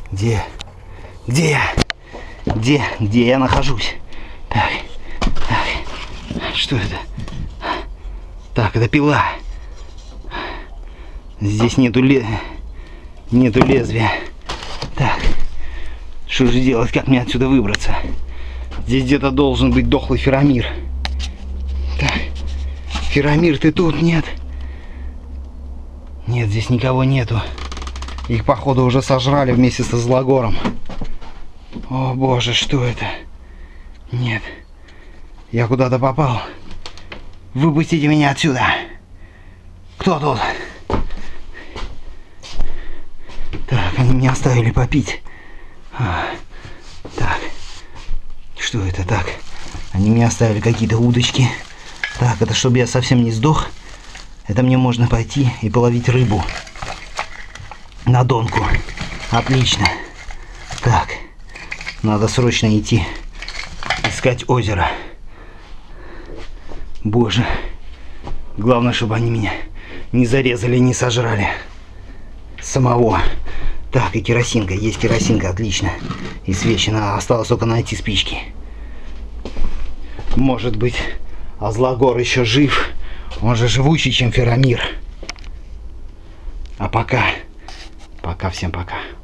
Где? Где я? Где я нахожусь? Так. Что это? Так, это пила. Здесь нету лезвия. Так. Что же делать? Как мне отсюда выбраться? Здесь где-то должен быть дохлый Феромир. Так. Феромир, ты тут? Нет. Нет, здесь никого нету. Их, походу, уже сожрали вместе со Злогором. О, боже, что это? Нет. Я куда-то попал. Выпустите меня отсюда. Кто тут? Так, они меня оставили попить. Так. Что это так? Они мне оставили какие-то удочки. Так, это чтобы я совсем не сдох. Это мне можно пойти и половить рыбу. На донку. Отлично. Так. Надо срочно идти искать озеро. Боже. Главное, чтобы они меня не зарезали, не сожрали. Самого. Так, и керосинка. Есть керосинка, отлично. И свечи. Осталось только найти спички. Может быть, Злогор еще жив. Он же живучий, чем Феромир. А пока всем пока.